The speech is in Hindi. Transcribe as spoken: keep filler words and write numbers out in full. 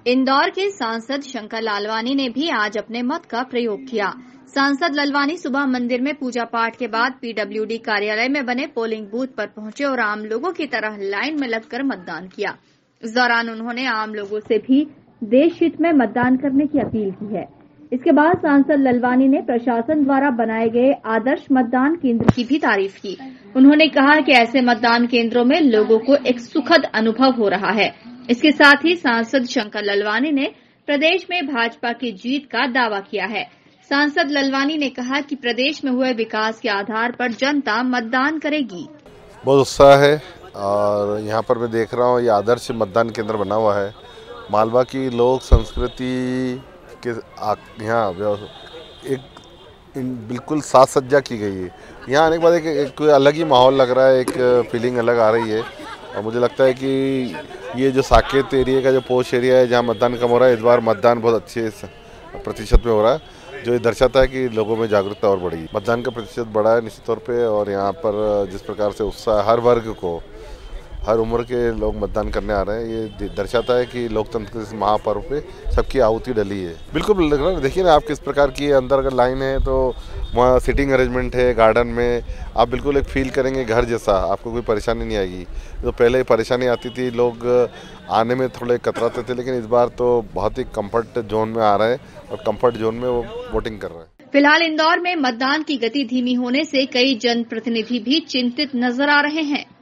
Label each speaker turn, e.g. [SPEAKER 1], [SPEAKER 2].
[SPEAKER 1] इंदौर के सांसद शंकर लालवानी ने भी आज अपने मत का प्रयोग किया। सांसद लालवानी सुबह मंदिर में पूजा पाठ के बाद पीडब्ल्यूडी कार्यालय में बने पोलिंग बूथ पर पहुंचे और आम लोगों की तरह लाइन में लगकर मतदान किया। इस दौरान उन्होंने आम लोगों से भी देश हित में मतदान करने की अपील की है। इसके बाद सांसद लालवानी ने प्रशासन द्वारा बनाए गए आदर्श मतदान केंद्र की भी तारीफ की। उन्होंने कहा कि ऐसे मतदान केंद्रों में लोगों को एक सुखद अनुभव हो रहा है। इसके साथ ही सांसद शंकर लालवानी ने प्रदेश में भाजपा की जीत का दावा किया है। सांसद लालवानी ने कहा कि प्रदेश में हुए विकास के आधार पर जनता मतदान करेगी।
[SPEAKER 2] बहुत उत्साह है और यहाँ पर मैं देख रहा हूँ ये आदर्श मतदान केंद्र बना हुआ है। मालवा की लोक संस्कृति के यहाँ एक बिल्कुल साज सज्जा की गई है। यहाँ आने के बाद एक, एक अलग ही माहौल लग रहा है, एक फीलिंग अलग आ रही है और मुझे लगता है कि ये जो साकेत एरिया का जो पोस्ट एरिया है जहाँ मतदान कम हो रहा है, इस बार मतदान बहुत अच्छे प्रतिशत में हो रहा है, जो ये दर्शाता है कि लोगों में जागरूकता और बढ़ी। मतदान का प्रतिशत बढ़ा है निश्चित तौर पे और यहाँ पर जिस प्रकार से उत्साह हर वर्ग को, हर उम्र के लोग मतदान करने आ रहे हैं, ये दर्शाता है कि लोकतंत्र के इस महापर्व पे सबकी आहुति डली है। बिल्कुल देखिए ना, आप किस प्रकार की अंदर अगर लाइन है तो वहाँ सिटिंग अरेंजमेंट है, गार्डन में आप बिल्कुल एक फील करेंगे घर जैसा, आपको कोई परेशानी नहीं आएगी। तो पहले परेशानी आती थी, लोग आने में थोड़े कतराते थे, लेकिन इस बार तो बहुत ही कम्फर्ट जोन में आ रहे हैं और कम्फर्ट जोन में वो वोटिंग कर रहे हैं।
[SPEAKER 1] फिलहाल इंदौर में मतदान की गति धीमी होने से कई जनप्रतिनिधि भी चिंतित नजर आ रहे हैं।